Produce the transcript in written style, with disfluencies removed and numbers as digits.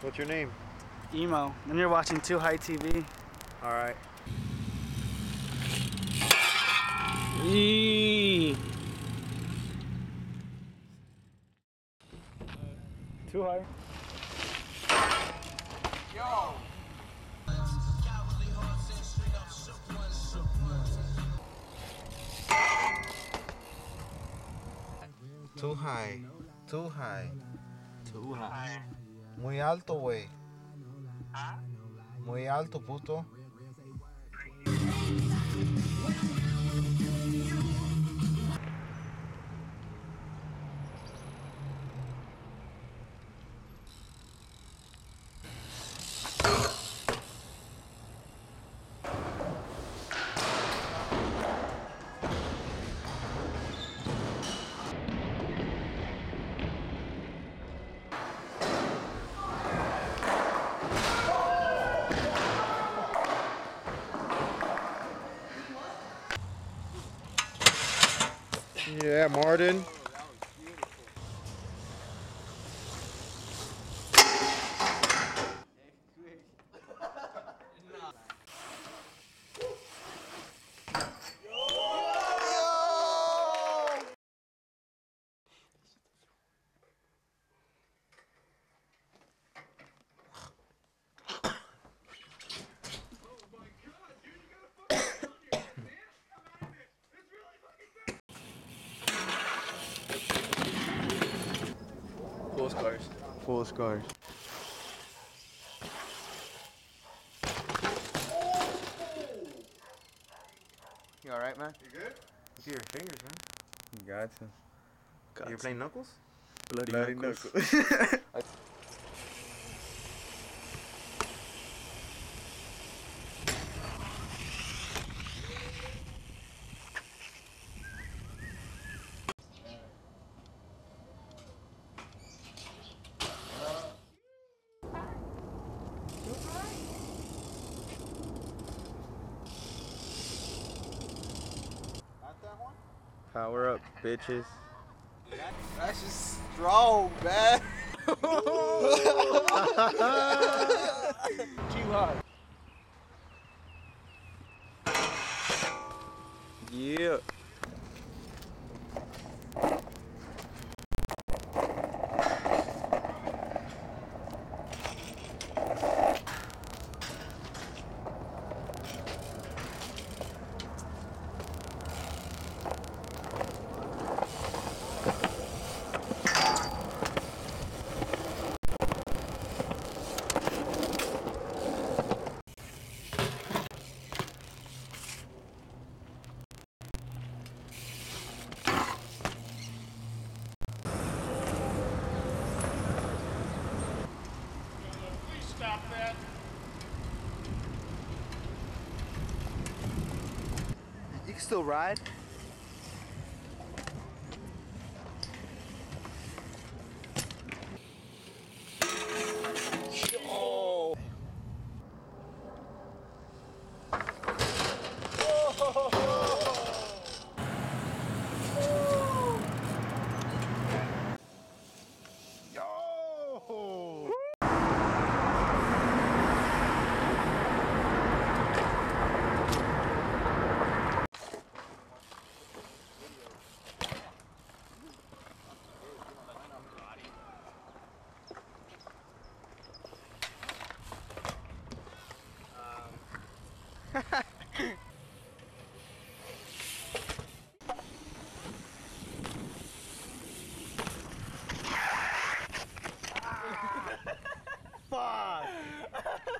What's your name? Emo. And you're watching Too High TV. All right. Eee. Too high. Yo. Too high. Too high. Too high. Muy alto, güey. Muy alto, puto. Yeah, Martin. Full scars. Full of scars. You all right, man? You good? You see your fingers, man. You got to. You're playing knuckles? Bloody knuckles. Power up, bitches. That's just strong, man. Too high. Yeah. You can still ride. Fuck!